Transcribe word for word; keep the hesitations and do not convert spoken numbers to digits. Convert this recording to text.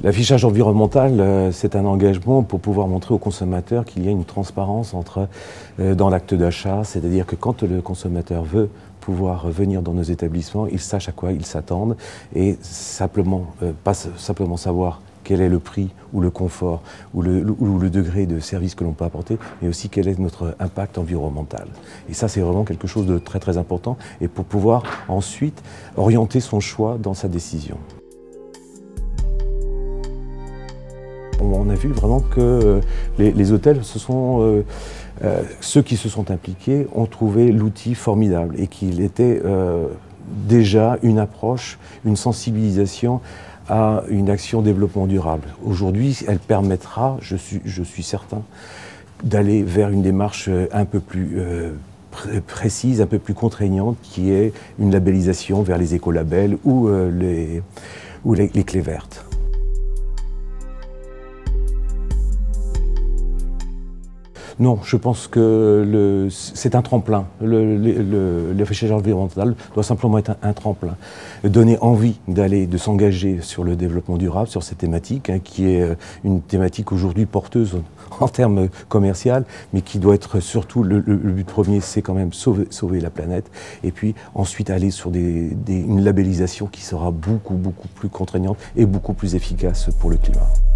L'affichage environnemental, euh, c'est un engagement pour pouvoir montrer aux consommateurs qu'il y a une transparence entre, euh, dans l'acte d'achat, c'est-à-dire que quand le consommateur veut pouvoir venir dans nos établissements, il sache à quoi il s'attend et simplement, euh, pas simplement savoir quel est le prix ou le confort ou le, ou le degré de service que l'on peut apporter, mais aussi quel est notre impact environnemental. Et ça, c'est vraiment quelque chose de très très important et pour pouvoir ensuite orienter son choix dans sa décision. On a vu vraiment que les, les hôtels, ce sont, euh, euh, ceux qui se sont impliqués ont trouvé l'outil formidable et qu'il était euh, déjà une approche, une sensibilisation à une action développement durable. Aujourd'hui, elle permettra, je suis, je suis certain, d'aller vers une démarche un peu plus euh, pr précise, un peu plus contraignante, qui est une labellisation vers les écolabels ou, euh, les, ou les, les clés vertes. Non, je pense que c'est un tremplin. L'affichage environnemental doit simplement être un, un tremplin. Donner envie d'aller, de s'engager sur le développement durable, sur cette thématique, hein, qui est une thématique aujourd'hui porteuse en termes commerciaux, mais qui doit être surtout, le, le, le but premier, c'est quand même sauver, sauver la planète, et puis ensuite aller sur des, des, une labellisation qui sera beaucoup, beaucoup plus contraignante et beaucoup plus efficace pour le climat.